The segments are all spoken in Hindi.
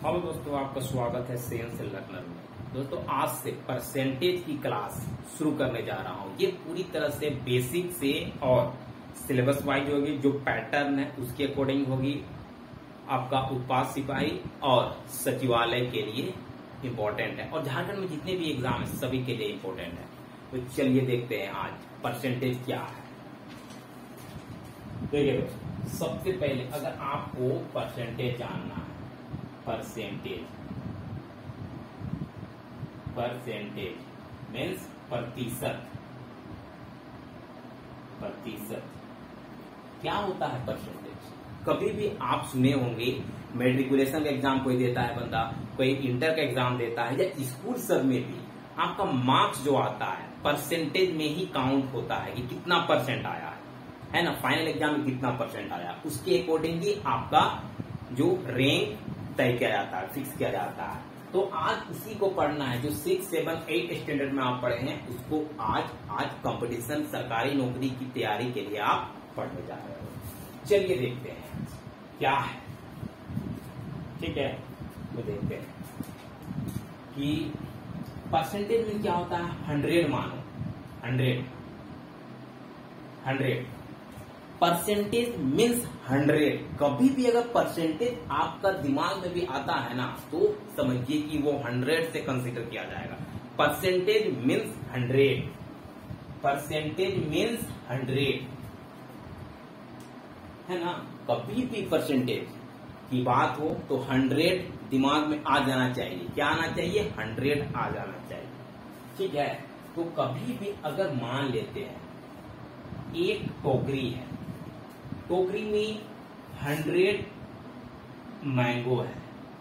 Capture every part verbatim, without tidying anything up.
हेलो दोस्तों, आपका स्वागत है सेंस लर्नर में। दोस्तों, आज से परसेंटेज की क्लास शुरू करने जा रहा हूँ। ये पूरी तरह से बेसिक से और सिलेबस वाइज होगी। जो पैटर्न है उसके अकॉर्डिंग होगी। आपका उत्पाद सिपाही और सचिवालय के लिए इम्पोर्टेंट है और झारखंड में जितने भी एग्जाम है सभी के लिए इम्पोर्टेंट है। तो चलिए देखते हैं आज परसेंटेज क्या है। देखिए दोस्तों, सबसे पहले अगर आपको परसेंटेज जानना है, परसेंटेज परसेंटेज मीन्स प्रतिशत। प्रतिशत क्या होता है परसेंटेज? कभी भी आप सुने होंगे, मेट्रिकुलेशन का एग्जाम कोई देता है बंदा, कोई इंटर का एग्जाम देता है या स्कूल सब में भी आपका मार्क्स जो आता है परसेंटेज में ही काउंट होता है कि कितना परसेंट आया है, है ना। फाइनल एग्जाम में कितना परसेंट आया, उसके अकॉर्डिंग ही आपका जो रैंक तय किया जाता है, फिक्स किया जाता है। तो आज उसी को पढ़ना है जो सिक्स सेवन एट स्टैंडर्ड में आप पढ़े हैं, उसको आज आज कंपटीशन सरकारी नौकरी की तैयारी के लिए आप पढ़ने जा रहे हो। चलिए देखते हैं क्या है। ठीक है, तो देखते हैं कि परसेंटेज में क्या होता है। हंड्रेड मानो, hundred hundred percentage means hundred. कभी भी अगर परसेंटेज आपका दिमाग में भी आता है ना, तो समझिए कि वो हंड्रेड से कंसीडर किया जाएगा। Percentage means hundred, percentage means hundred, है ना। कभी भी परसेंटेज की बात हो तो हंड्रेड दिमाग में आ जाना चाहिए। क्या आना चाहिए? हंड्रेड आ जाना चाहिए। ठीक है, तो कभी भी अगर मान लेते हैं एक टोकरी है, टोकरी में हंड्रेड मैंगो है,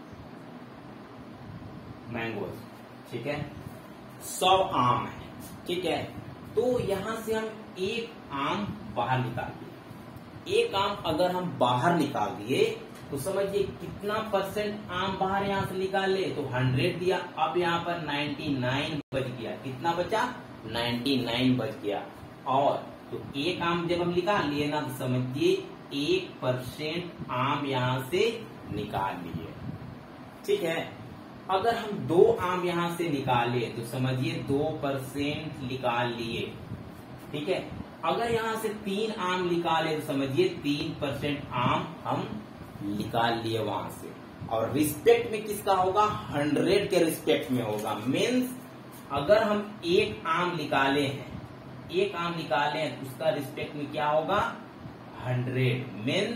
मैंगो, ठीक है, सौ आम है, ठीक है। तो यहां से हम एक आम बाहर निकाल दिए। एक आम अगर हम बाहर निकाल दिए तो समझिए कितना परसेंट आम बाहर यहां से निकाल ले, तो हंड्रेड दिया। अब यहाँ पर नाइन्टी नाइन बच गया। कितना बचा? नाइन्टी नाइन बच गया। और तो एक आम जब हम निकाल लिए ना, तो समझिए एक परसेंट आम यहां से निकाल लिए। ठीक है, अगर हम दो आम यहां से निकाले तो समझिए दो परसेंट निकाल लिए। ठीक है, अगर यहां से तीन आम निकाले तो समझिए तीन परसेंट आम हम निकाल लिए वहां से। और रिस्पेक्ट में किसका होगा? हंड्रेड के रिस्पेक्ट में होगा। मीन्स अगर हम एक आम निकाले हैं, एक आम निकाले हैं, उसका रिस्पेक्ट में क्या होगा? हंड्रेड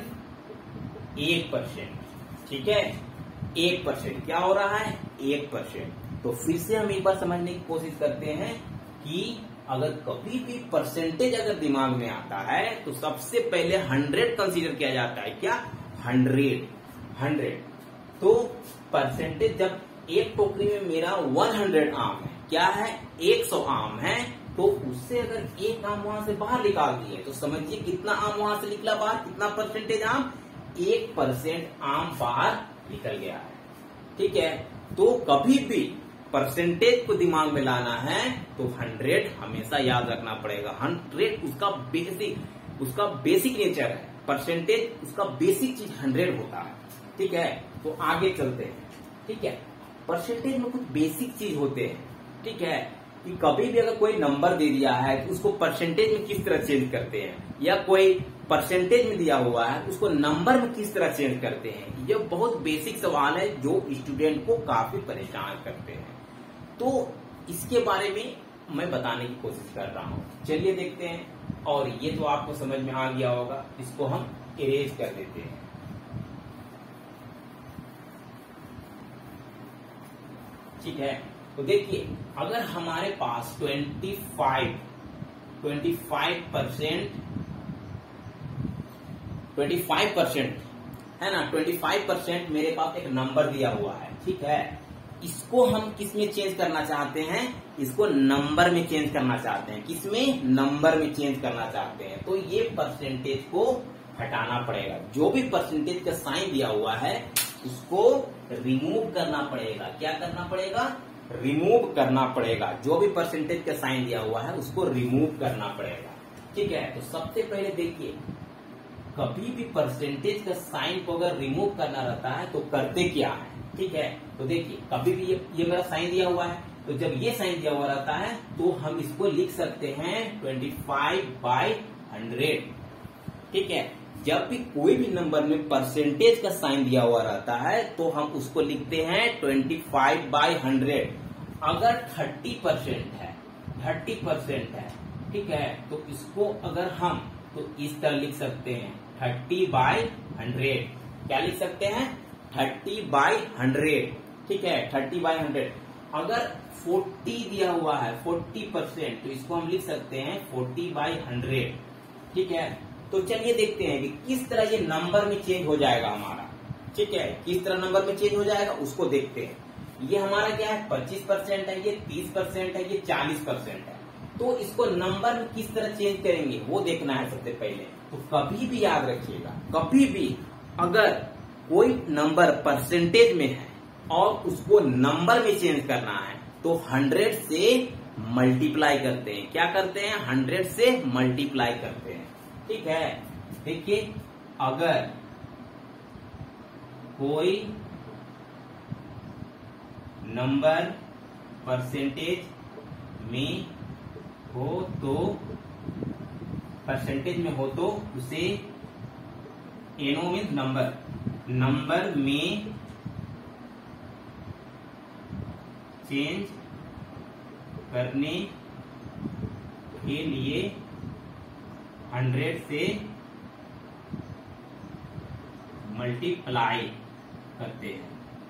मीन्स एक परसेंट। ठीक है, एक परसेंट क्या हो रहा है? एक परसेंट। तो फिर से हम एक बार समझने की कोशिश करते हैं कि अगर कभी भी परसेंटेज अगर दिमाग में आता है तो सबसे पहले हंड्रेड कंसीडर किया जाता है। क्या? Hundred, hundred. तो परसेंटेज जब एक टोकरी में मेरा वन हंड्रेड आम है, क्या है? एक सौ आम है, तो उससे अगर एक आम वहां से बाहर निकाल दिए तो समझिए कितना आम वहां से निकला बाहर? कितना परसेंटेज आम? एक परसेंट आम बाहर निकल गया है। ठीक है, तो कभी भी परसेंटेज को दिमाग में लाना है तो हंड्रेड हमेशा याद रखना पड़ेगा। हंड्रेड उसका बेसिक उसका बेसिक नेचर है। परसेंटेज उसका बेसिक चीज हंड्रेड होता है। ठीक है, तो आगे चलते हैं। ठीक है, परसेंटेज में कुछ बेसिक चीज होते हैं। ठीक है, कि कभी भी अगर कोई नंबर दे दिया है तो उसको परसेंटेज में किस तरह चेंज करते हैं, या कोई परसेंटेज में दिया हुआ है उसको नंबर में किस तरह चेंज करते हैं। ये बहुत बेसिक सवाल है जो स्टूडेंट को काफी परेशान करते हैं। तो इसके बारे में मैं बताने की कोशिश कर रहा हूँ। चलिए देखते हैं। और ये तो आपको समझ में आ गया होगा, इसको हम इरेज कर देते हैं। ठीक है, तो देखिए अगर हमारे पास twenty five twenty five percent twenty five percent है ना, ट्वेंटी फाइव परसेंट मेरे पास एक नंबर दिया हुआ है। ठीक है, इसको हम किस में चेंज करना चाहते हैं? इसको नंबर में चेंज करना चाहते हैं। किसमें? नंबर में चेंज करना चाहते हैं। तो ये परसेंटेज को हटाना पड़ेगा। जो भी परसेंटेज का साइन दिया हुआ है उसको रिमूव करना पड़ेगा। क्या करना पड़ेगा? रिमूव करना पड़ेगा। जो भी परसेंटेज का साइन दिया हुआ है उसको रिमूव करना पड़ेगा। ठीक है, तो सबसे पहले देखिए कभी भी परसेंटेज का साइन को अगर रिमूव करना रहता है तो करते क्या है, ठीक है। तो देखिए कभी भी ये, ये मेरा साइन दिया हुआ है, तो जब ये साइन दिया हुआ रहता है तो हम इसको लिख सकते हैं ट्वेंटी फाइव बाई हंड्रेड, ठीक है। जब भी कोई भी नंबर में परसेंटेज का साइन दिया हुआ रहता है तो हम उसको लिखते हैं ट्वेंटी फाइव बाई हंड्रेड। अगर थर्टी परसेंट है, थर्टी परसेंट है, ठीक है, तो इसको अगर हम तो इस तरह लिख सकते हैं थर्टी बाई हंड्रेड। क्या लिख सकते हैं? थर्टी बाई हंड्रेड, ठीक है, थर्टी बाई हंड्रेड। अगर फोर्टी दिया हुआ है, फोर्टी परसेंट, तो इसको हम लिख सकते हैं फोर्टी बाई हंड्रेड, ठीक है। तो चलिए देखते हैं कि किस तरह ये नंबर में चेंज हो जाएगा हमारा, ठीक है, किस तरह नंबर में चेंज हो जाएगा उसको देखते हैं। ये हमारा क्या है, पच्चीस परसेंट है, ये तीस परसेंट है, ये चालीस परसेंट है। तो इसको नंबर में किस तरह चेंज करेंगे वो देखना है सबसे पहले। तो कभी भी याद रखिएगा, कभी भी अगर कोई नंबर परसेंटेज में है और उसको नंबर में चेंज करना है तो हंड्रेड से मल्टीप्लाई करते हैं। क्या करते हैं? हंड्रेड से मल्टीप्लाई करते हैं, ठीक है। देखिए अगर कोई नंबर परसेंटेज में हो तो परसेंटेज में हो तो उसे एनो मीन्स नंबर, नंबर में चेंज करने के लिए हंड्रेड से मल्टीप्लाई करते हैं।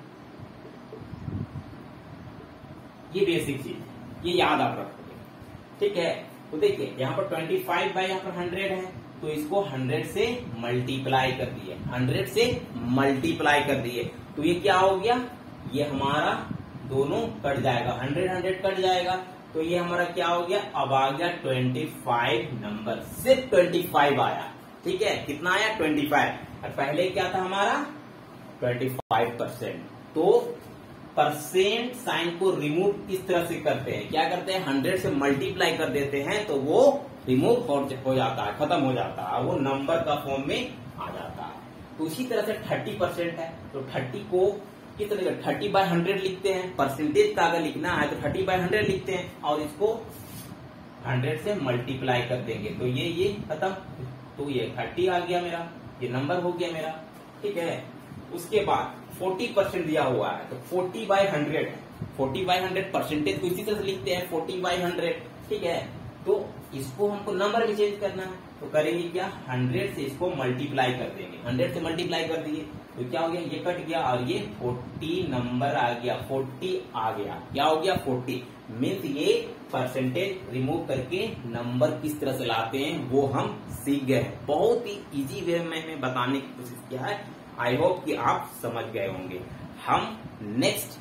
ये बेसिक चीज, ये याद आप रखोगे, ठीक है। तो देखिए यहाँ पर ट्वेंटी फाइव बाई यहाँ पर हंड्रेड है, तो इसको हंड्रेड से मल्टीप्लाई कर दिए, हंड्रेड से मल्टीप्लाई कर दिए, तो ये क्या हो गया, ये हमारा दोनों कट जाएगा, हंड्रेड हंड्रेड कट जाएगा, तो ये हमारा क्या हो गया, अब आ गया ट्वेंटी फाइव नंबर, सिर्फ ट्वेंटी फाइव आया, ठीक है। कितना आया? Twenty five. और पहले क्या था हमारा? Twenty five percent. तो परसेंट साइन को रिमूव इस तरह से करते हैं, क्या करते हैं, हंड्रेड से मल्टीप्लाई कर देते हैं तो वो रिमूव हो जाता है, खत्म हो जाता है, वो नंबर का फॉर्म में आ जाता है। तो इसी तरह से थर्टी परसेंट है, तो थर्टी को किस तरह से थर्टी बाय हंड्रेड लिखते हैं, परसेंटेज का अगर लिखना है तो थर्टी बाय हंड्रेड लिखते हैं और इसको हंड्रेड से मल्टीप्लाई कर देंगे, तो ये ये खत्म, तो ये थर्टी आ गया मेरा, ये नंबर हो गया मेरा, ठीक है। उसके बाद फोर्टी परसेंट दिया हुआ है, तो फोर्टी बाय हंड्रेड है, फोर्टी बाय हंड्रेड परसेंटेज को इसी तरह से लिखते हैं फोर्टी बाय हंड्रेड, ठीक है। तो इसको हमको नंबर में चेंज करना है, तो करेंगे क्या, हंड्रेड से इसको मल्टीप्लाई कर देंगे, हंड्रेड से मल्टीप्लाई कर दिए तो क्या हो गया, ये कट गया और ये फोर्टी नंबर आ गया, फोर्टी आ गया, क्या हो गया, फोर्टी। मीन्स ये परसेंटेज रिमूव करके नंबर किस तरह से लाते हैं वो हम सीख गए हैं। बहुत ही इजी वे में मैंने बताने की कोशिश किया है, आई होप कि आप समझ गए होंगे। हम नेक्स्ट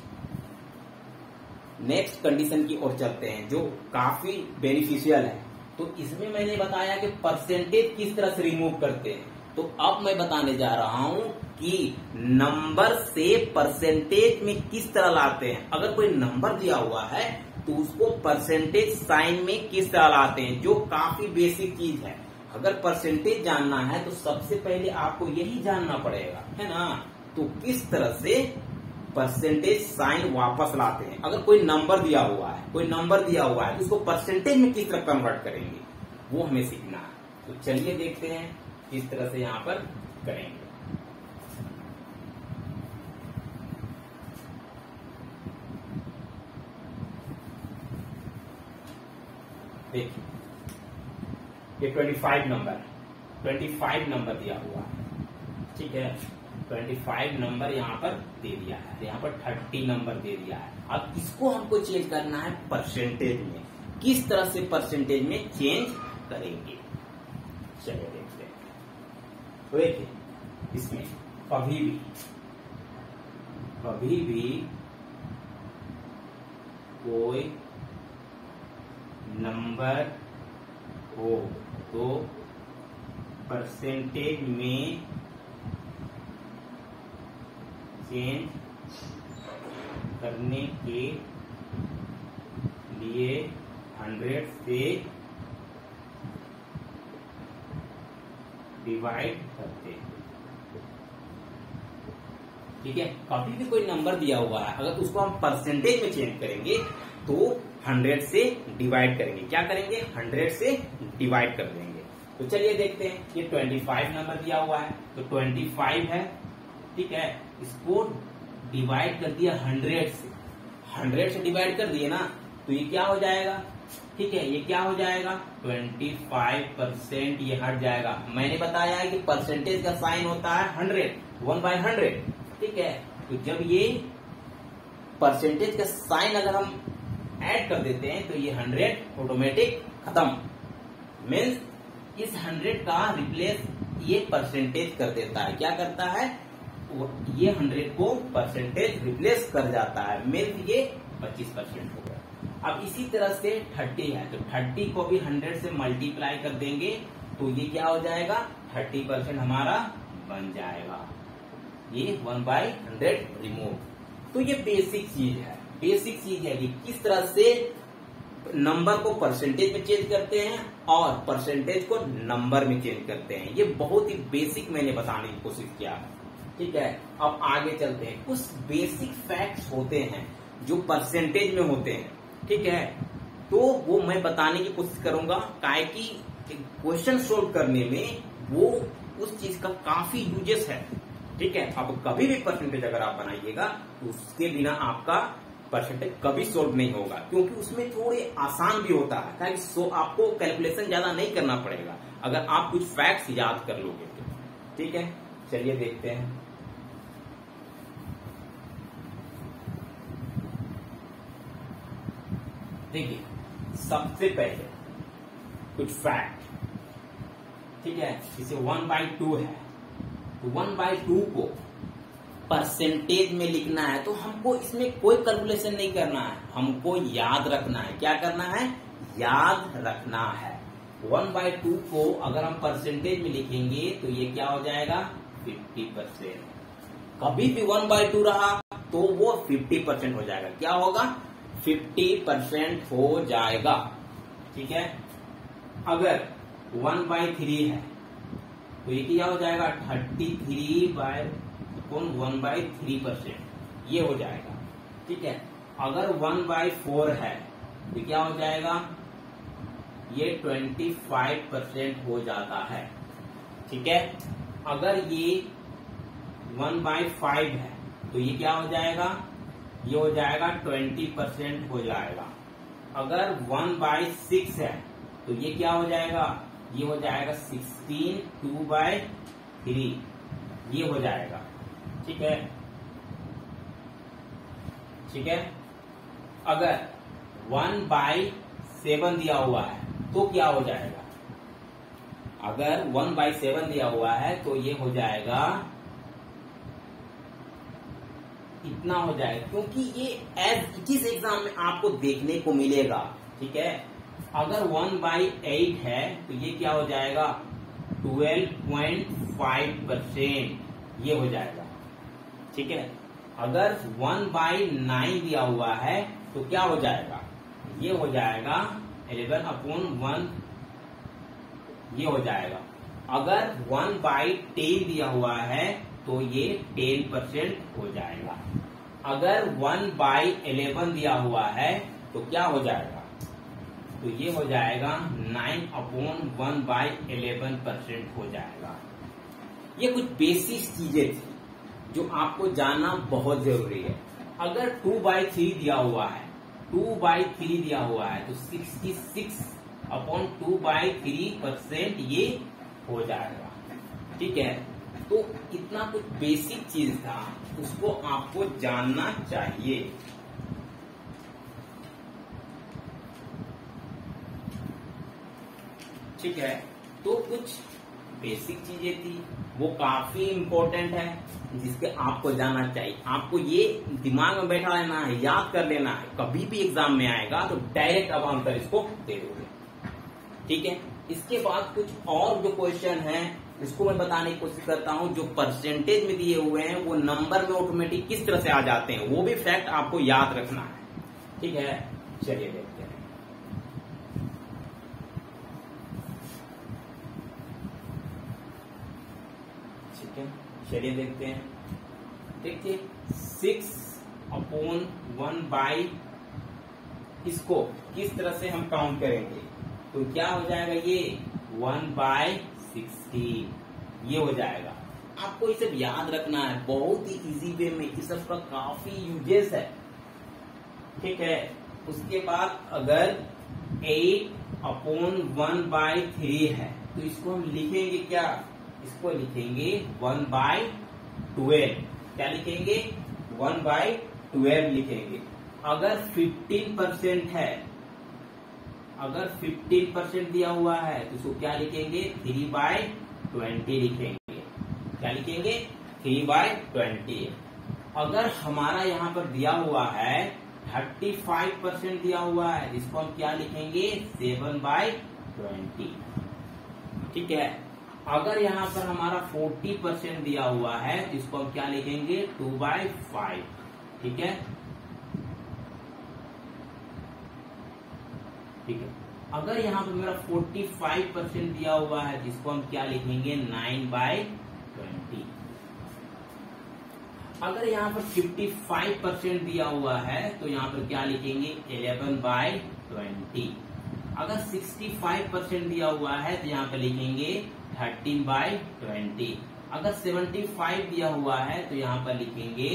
नेक्स्ट कंडीशन की ओर चलते हैं जो काफी बेनिफिशियल है। तो इसमें मैंने बताया कि परसेंटेज किस तरह से रिमूव करते हैं, तो अब मैं बताने जा रहा हूं कि नंबर से परसेंटेज में किस तरह लाते हैं। अगर कोई नंबर दिया हुआ है तो उसको परसेंटेज साइन में किस तरह लाते हैं, जो काफी बेसिक चीज है। अगर परसेंटेज जानना है तो सबसे पहले आपको यही जानना पड़ेगा, है ना। तो किस तरह से परसेंटेज साइन वापस लाते हैं। अगर कोई नंबर दिया हुआ है, कोई नंबर दिया हुआ है तो उसको परसेंटेज में किस तरह कन्वर्ट करेंगे वो हमें सीखना है। तो चलिए देखते हैं किस तरह से यहां पर करेंगे। देखिए ये twenty five number twenty five number दिया हुआ है, ठीक है। ट्वेंटी फाइव नंबर यहाँ पर दे दिया है, यहाँ पर थर्टी नंबर दे दिया है। अब इसको हमको चेंज करना है परसेंटेज में, किस तरह से परसेंटेज में चेंज करेंगे, चलिए देखते हैं। तो देखिए इसमें कभी भी कभी भी कोई नंबर हो तो परसेंटेज में चेंज करने के लिए हंड्रेड से डिवाइड करते हैं। ठीक है, कभी भी कोई नंबर दिया हुआ है अगर उसको हम परसेंटेज में चेंज करेंगे तो हंड्रेड से डिवाइड करेंगे। क्या करेंगे? हंड्रेड से डिवाइड कर देंगे। तो चलिए देखते हैं, ये पच्चीस नंबर दिया हुआ है तो पच्चीस है। ठीक है, इसको डिवाइड कर दिया हंड्रेड से, हंड्रेड से डिवाइड कर दिए ना, तो ये क्या हो जाएगा? ठीक है, ये क्या हो जाएगा? पच्चीस परसेंट ये हट जाएगा। मैंने बताया है कि परसेंटेज का साइन होता है हंड्रेड, वन बाय हंड्रेड। ठीक है, तो जब ये परसेंटेज का साइन अगर हम ऐड कर देते हैं तो ये हंड्रेड ऑटोमेटिक खत्म। मीन्स इस हंड्रेड का रिप्लेस ये परसेंटेज कर देता है। क्या करता है? ये हंड्रेड को परसेंटेज रिप्लेस कर जाता है। मीन्स ये पच्चीस परसेंट हो गया। अब इसी तरह से तीस है तो तीस को भी हंड्रेड से मल्टीप्लाई कर देंगे तो ये क्या हो जाएगा? तीस परसेंट हमारा बन जाएगा। ये वन बाई हंड्रेड रिमूव। तो ये बेसिक चीज है, बेसिक चीज है कि किस तरह से नंबर को परसेंटेज में चेंज करते हैं और परसेंटेज को नंबर में चेंज करते हैं। ये बहुत ही बेसिक मैंने बताने की कोशिश किया है। ठीक है, अब आगे चलते हैं। कुछ बेसिक फैक्ट्स होते हैं जो परसेंटेज में होते हैं। ठीक है, तो वो मैं बताने की कोशिश करूंगा काहे कि क्वेश्चन सोल्व करने में वो उस चीज का काफी यूजेस है। ठीक है, अब कभी भी परसेंटेज अगर आप बनाइएगा तो उसके बिना आपका परसेंटेज कभी सोल्व नहीं होगा, क्योंकि उसमें थोड़े आसान भी होता है ताकि सो आपको कैलकुलेशन ज्यादा नहीं करना पड़ेगा अगर आप कुछ फैक्ट्स याद कर लोगे तो। ठीक है, चलिए देखते हैं। देखिए, सबसे पहले कुछ फैक्ट। ठीक है, जैसे वन बाई टू है तो वन बाई टू को परसेंटेज में लिखना है तो हमको इसमें कोई कैलकुलेशन नहीं करना है, हमको याद रखना है। क्या करना है? याद रखना है। वन बाई टू को अगर हम परसेंटेज में लिखेंगे तो ये क्या हो जाएगा? Fifty percent. कभी भी वन बाई टू रहा तो वो फिफ्टी परसेंट हो जाएगा। क्या होगा? फिफ्टी परसेंट हो जाएगा। ठीक है, अगर वन बाई थ्री है तो ये क्या हो जाएगा? Thirty three by one by three percent ये हो जाएगा। ठीक है, अगर वन बाई फोर है तो क्या हो जाएगा? ये ट्वेंटी फाइव परसेंट हो जाता है। ठीक है, अगर ये वन बाई फाइव है तो ये क्या हो जाएगा? ये हो जाएगा ट्वेंटी परसेंट हो जाएगा। अगर वन बाई सिक्स है तो ये क्या हो जाएगा? ये हो जाएगा सिक्सटीन टू बाय थ्री ये हो जाएगा। ठीक है, ठीक है, अगर वन बाई सेवन दिया हुआ है तो क्या हो जाएगा? अगर वन बाई सेवन दिया हुआ है तो ये हो जाएगा इतना हो जाएगा, क्योंकि ये एज इट इज एग्जाम में आपको देखने को मिलेगा। ठीक है, अगर वन बाई एट है तो ये क्या हो जाएगा? ट्वेल्व पॉइंट फाइव परसेंट ये हो जाएगा। ठीक है, अगर वन बाई नाइन दिया हुआ है तो क्या हो जाएगा? ये हो जाएगा इलेवन अपॉन वन ये हो जाएगा। अगर वन बाई टेन दिया हुआ है तो ये टेन परसेंट हो जाएगा। अगर वन बाई इलेवन दिया हुआ है तो क्या हो जाएगा? तो ये हो जाएगा nine upon one by eleven percent हो जाएगा। ये कुछ बेसिक चीजें थी जो आपको जानना बहुत जरूरी है। अगर टू बाई थ्री दिया हुआ है, टू बाई थ्री दिया हुआ है तो sixty six upon two by three percent ये हो जाएगा। ठीक है, तो इतना कुछ बेसिक चीज था उसको आपको जानना चाहिए। ठीक है, तो कुछ बेसिक चीजें थी वो काफी इम्पोर्टेंट है जिसके आपको जानना चाहिए। आपको ये दिमाग में बैठा लेना है, याद कर लेना है, कभी भी एग्जाम में आएगा तो डायरेक्ट अब आंसर इसको दे दोगे। ठीक है, इसके बाद कुछ और जो क्वेश्चन है इसको मैं बताने की कोशिश करता हूं। जो परसेंटेज में दिए हुए हैं वो नंबर में ऑटोमेटिक किस तरह से आ जाते हैं वो भी फैक्ट आपको याद रखना है। ठीक है, चलिए देखते हैं। ठीक है, चलिए देखते हैं। देखिए सिक्स अपॉन वन बाई, इसको किस तरह से हम काउंट करेंगे, तो क्या हो जाएगा, ये वन बाई सिक्सटीन, ये हो जाएगा। आपको इसे याद रखना है, बहुत ही इजी वे में, इस सबका काफी यूजेस है, ठीक है। उसके बाद अगर eight upon one by three है तो इसको हम लिखेंगे क्या, इसको लिखेंगे वन बाई ट्वेल्व, क्या लिखेंगे, वन बाई ट्वेल्व लिखेंगे। अगर फिफ्टीन परसेंट है, अगर फिफ्टीन परसेंट दिया हुआ है तो इसको क्या लिखेंगे, थ्री बाई ट्वेंटी लिखेंगे, क्या लिखेंगे, थ्री बाई ट्वेंटी। अगर हमारा यहाँ पर दिया हुआ है थर्टी फाइव परसेंट दिया हुआ है, इसको हम क्या लिखेंगे, सेवन बाई ट्वेंटी, ठीक है। अगर यहाँ पर हमारा फोर्टी परसेंट दिया हुआ है तो इसको हम क्या लिखेंगे, टू बाई फाइव, ठीक है, ठीक है। अगर यहाँ पर मेरा फोर्टी फाइव परसेंट दिया हुआ है जिसको हम क्या लिखेंगे, नाइन बाई ट्वेंटी। अगर यहाँ पर फिफ्टी फाइव परसेंट दिया हुआ है तो यहाँ पर क्या लिखेंगे, इलेवन बाई ट्वेंटी। अगर सिक्सटी फाइव परसेंट दिया हुआ है तो यहाँ पर लिखेंगे थर्टीन बाई ट्वेंटी। अगर सेवेंटी फाइव दिया हुआ है तो यहाँ पर लिखेंगे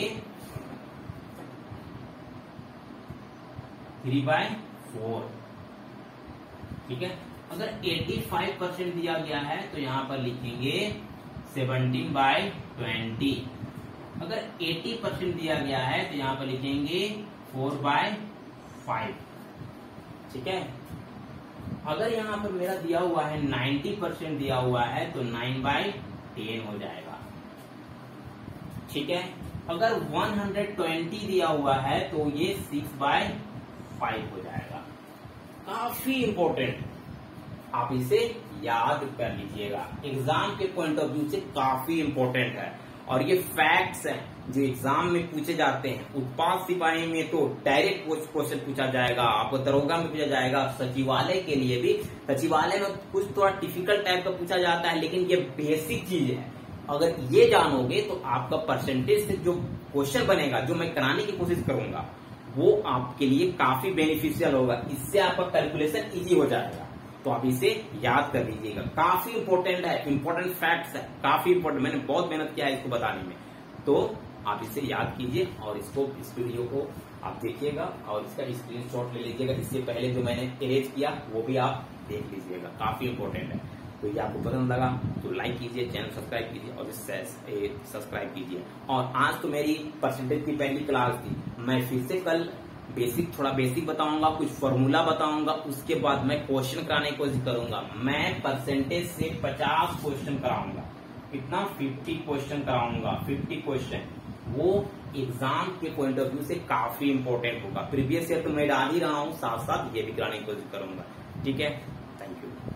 थ्री बाई फोर, ठीक है। अगर पचासी परसेंट दिया गया है तो यहाँ पर लिखेंगे सेवनटीन बाई ट्वेंटी। अगर अस्सी परसेंट दिया गया है तो यहाँ पर लिखेंगे फोर बाई फाइव, ठीक है। अगर यहाँ पर मेरा दिया हुआ है नाइन्टी परसेंट दिया हुआ है तो नाइन बाई टेन हो जाएगा, ठीक है। अगर वन हंड्रेड ट्वेंटी दिया हुआ है तो ये सिक्स बाई फाइव हो जाएगा। काफी इंपॉर्टेंट, आप इसे याद कर लीजिएगा, एग्जाम के पॉइंट ऑफ व्यू से काफी इंपॉर्टेंट है। और ये फैक्ट्स हैं जो एग्जाम में पूछे जाते हैं। उत्पाद सिपाही में तो डायरेक्ट क्वेश्चन पूछा जाएगा, आपको दरोगा में पूछा जाएगा, सचिवालय के लिए भी, सचिवालय में कुछ थोड़ा डिफिकल्ट टाइप का पूछा जाता है, लेकिन ये बेसिक चीज है। अगर ये जानोगे तो आपका परसेंटेज से जो क्वेश्चन बनेगा, जो मैं कराने की कोशिश करूंगा, वो आपके लिए काफी बेनिफिशियल होगा। इससे आपका कैलकुलेशन इजी हो जाएगा। तो आप इसे याद कर लीजिएगा, काफी इंपॉर्टेंट है, इंपॉर्टेंट फैक्ट्स है, काफी इंपॉर्टेंट। मैंने बहुत मेहनत किया है इसको बताने में, तो आप इसे याद कीजिए और इसको, इस वीडियो को आप देखिएगा और इसका स्क्रीनशॉट ले लीजिएगा। इससे पहले जो मैंने अरेंज किया वो भी आप देख लीजिएगा, काफी इंपॉर्टेंट है। तो ये आपको पसंद लगा तो लाइक कीजिए, चैनल सब्सक्राइब कीजिए और सब्सक्राइब कीजिए। और आज तो मेरी परसेंटेज की पहली क्लास थी, मैं फिर से कल बेसिक, थोड़ा बेसिक बताऊंगा, कुछ फॉर्मूला बताऊंगा, उसके बाद मैं क्वेश्चन कराने की कोशिश करूंगा। मैं परसेंटेज से पचास क्वेश्चन कराऊंगा, कितना, फिफ्टी क्वेश्चन कराऊंगा, फिफ्टी क्वेश्चन। वो एग्जाम के पॉइंट ऑफ व्यू से काफी इंपॉर्टेंट होगा। प्रीवियस ईयर तो मैं डाल ही रहा हूँ, साथ साथ ये भी कराने की कोशिश करूंगा, ठीक है। Thank you.